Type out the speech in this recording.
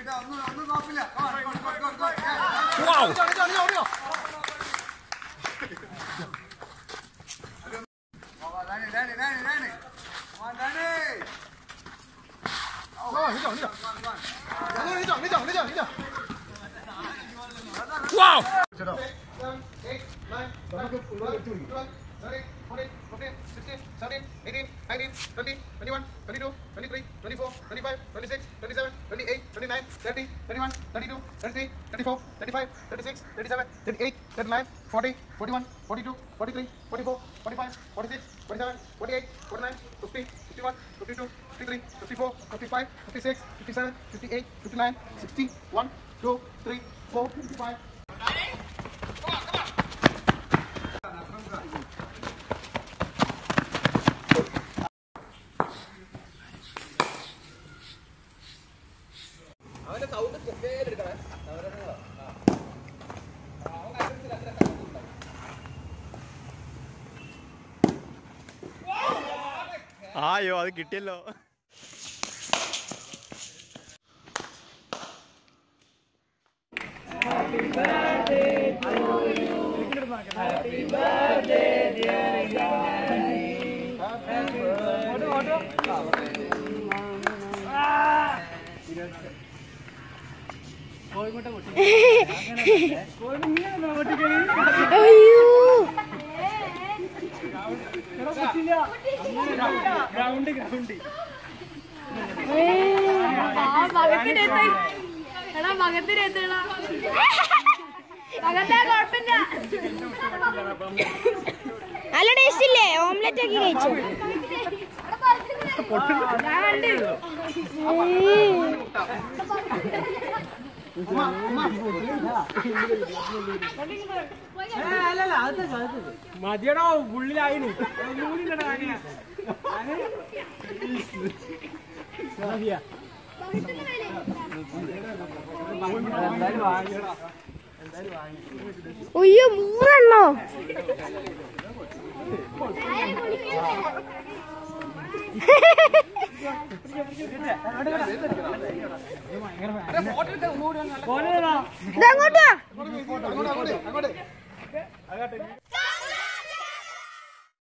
Wow! 16, 17, 18, 19, 20, 21, 22, 23, 24, 25, 26, 27, 28, 29, 30, 31, 32, 33, 34, 35, 36, 37, 38, 39, 40, 41, 42, 43, 44, 45, 46, 47, 48, 49, 50, 51, 52, 53, 54, 55, 56, 57, 58, 59, 60, 1, 2, 3, 4, 5. അയ്യോ അത് കിട്ടിയല്ലോ. Happy birthday to you. Happy birthday dear Daddy. Happy നല്ല ടേസ്റ്റ് ഇല്ലേ? ഓംലെറ്റ് ആക്കി കഴിച്ചു. മതിയടോ ഉള്ളിലായി ഉയ്യോ 3 എണ്ണോ? ഇതങ്ങോട്ടാ.